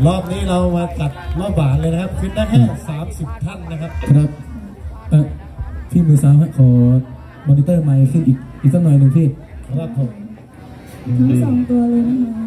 รอบนี้เรามาจัดรอบหวานเลยนะครับขึ้นได้แค่30 ท่านนะครับครับพี่มือซ้ายขอมอนิเตอร์ไมค์ขึ้นอีกสักหน่อยหนึ่งพี่ครับผมทั้งสองตัวเลยนะคะ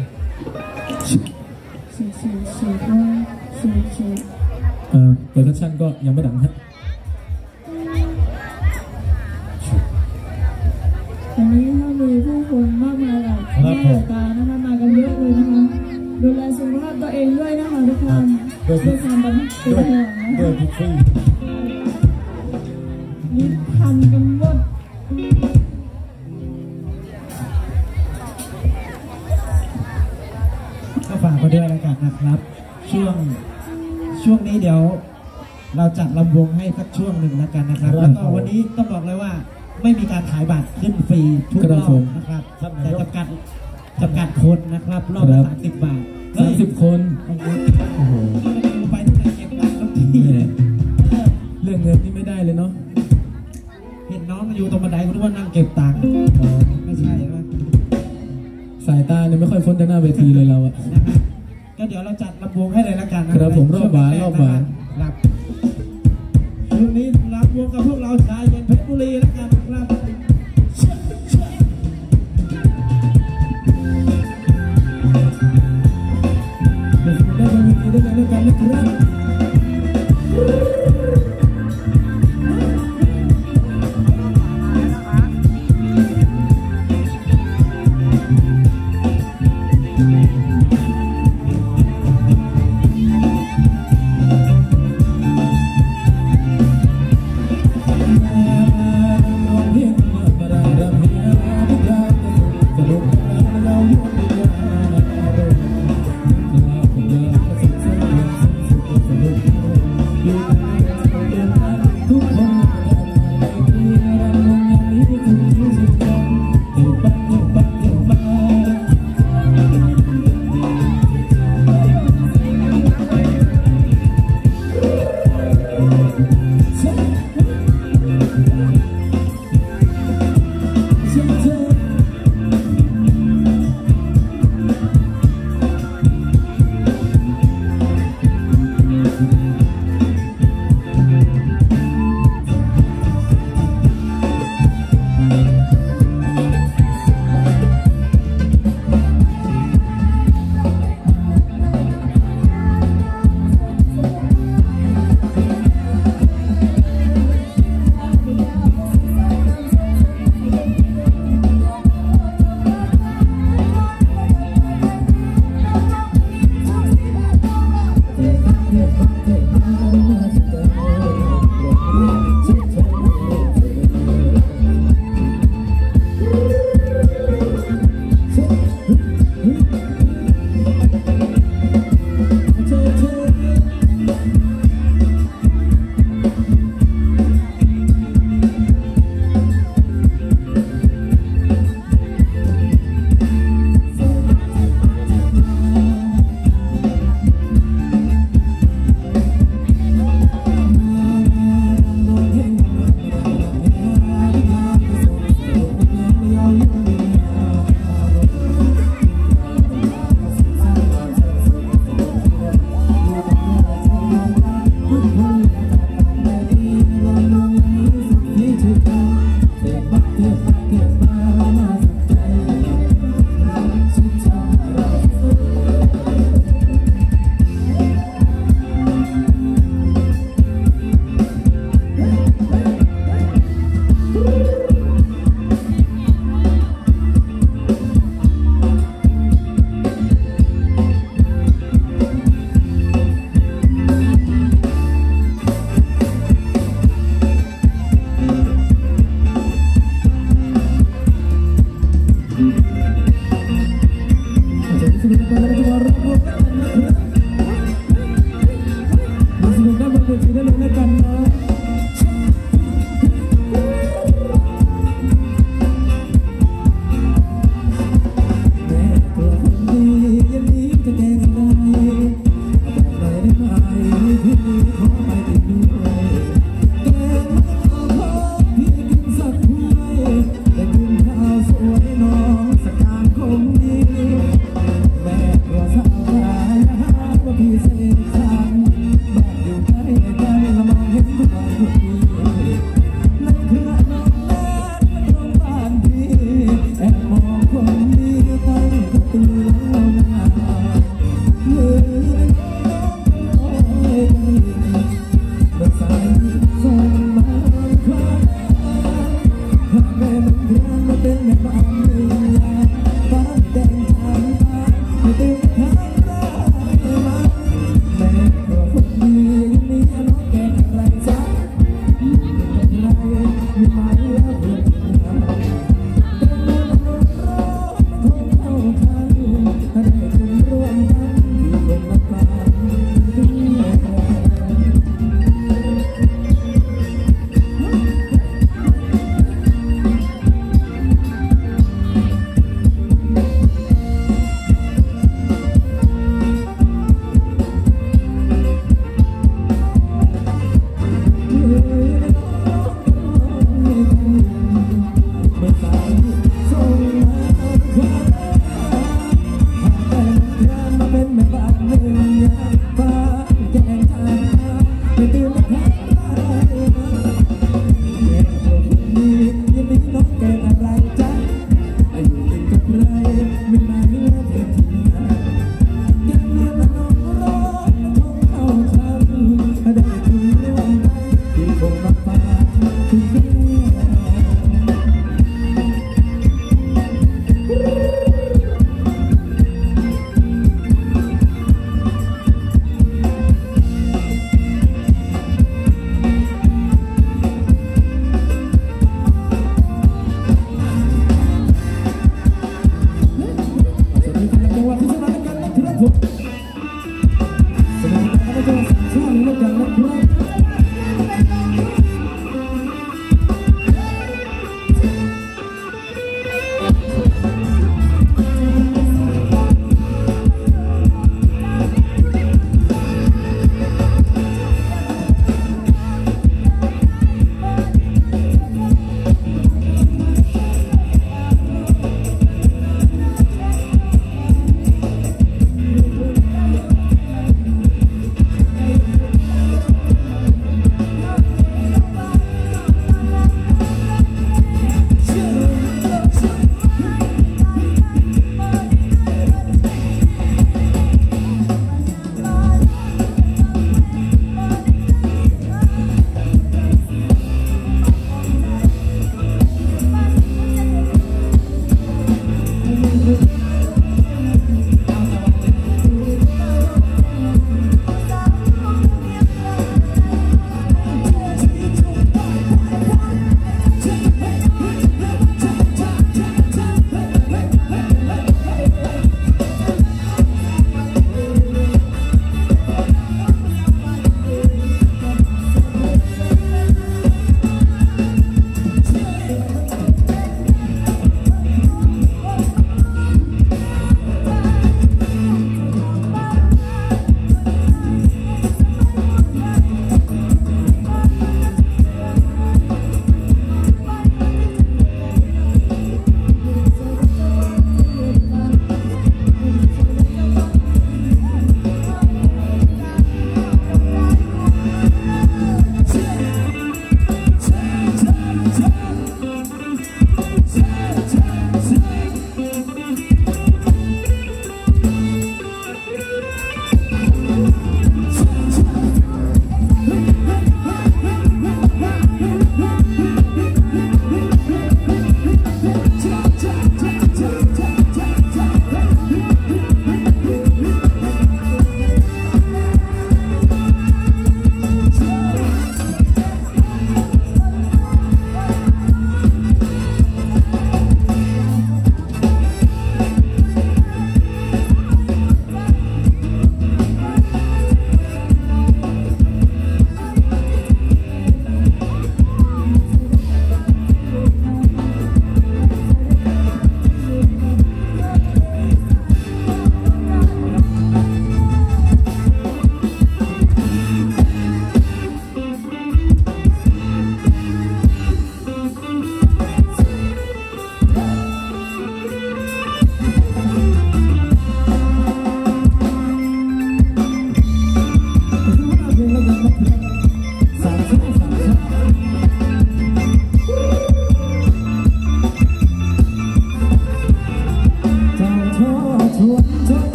เปิดคัชชั่นก็ยังไม่ดังฮะวันนี้ถ้ามีผู้คนมากมายหลายหน้าหลายตานะคะมากันเยอะเลยนะคะดูแลสุขภาพตัวเองด้วยนะคะทุกคนด้วยความเป็นห่วงนะคะด้วยทุกที่นี่ทันกันหมดก็ฝากไปด้วยแล้วกันนะครับช่วงนี้เดี๋ยวเราจัดลำวงให้สักช่วงหนึ่งแล้วกันนะครับแล้วก็วันนี้ต้องบอกเลยว่าไม่มีการขายบัตรขึ้นฟรีทุกรอบนะครับแต่จำกัดคนนะครับรอบละ30 บาท 30 คนโอ้โหไปที่ไหนเก็บตังค์ทุกทีเรื่องเงินนี่ไม่ได้เลยเนาะเห็นน้องมาอยู่ตรงบันไดก็นึกว่านั่งเก็บตังค์ไม่ใช่ไหมสายตาเนี่ยไม่ค่อยพ้นจากหน้าเวทีเลยเราอะนะครับก็เดี๋ยวเราจัดลำวงให้เลยแล้วกันนะครับผมรอบหวานครับช่วงนี้ลำวงกับพวกเราชายเป็นเพชรบุรีแล้วกันครับได้กันนะครับ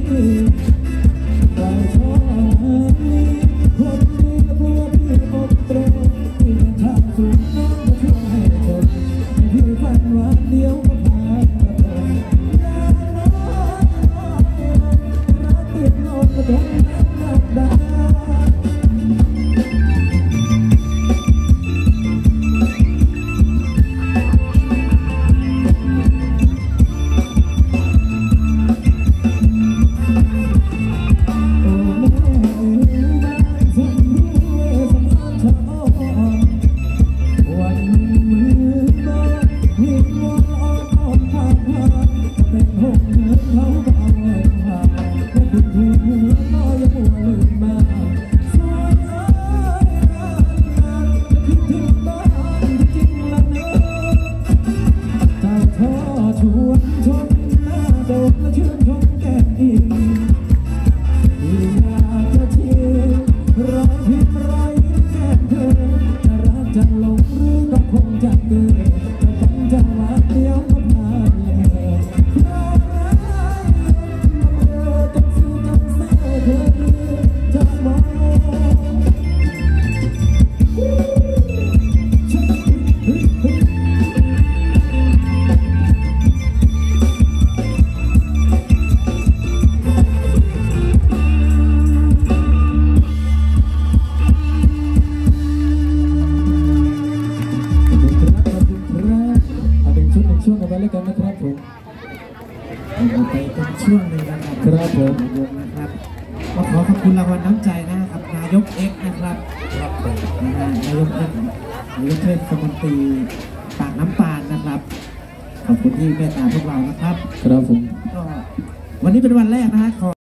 เราชอบคนดีและพวกพี่อบตรที่เป็นทางสู่น้องมาช่วยให้จนพี่ฝันวันเดียวก็ผ่านมาตนรักติดลมกระดงนักดาชวนชมหน้าโดดและชื่นชมแก้มอีกอยากจะเชียร์รอยพิมพ์รอยยิ้มแก้มเธอจะรักจะหลงหรือก็คงจะเกิดแต่ฉันจะรักเดียวก็ผ่านเลยเพราะรักมันเยอะจนซื้อจนเซ่เธอจะมองช่วงกันไปแล้วกันนะครับผมไปเป็นช่วงเลยนะครับครับผมนะครับก็ขอขอบคุณรางวัลน้ำใจนะครับนายกเอ็กซ์นะครับนายกเอ็กซ์นายกเทศมนตรีปากน้ำปานนะครับขอบคุณที่เมตตาพวกเรานะครับครับผมก็วันนี้เป็นวันแรกนะฮะ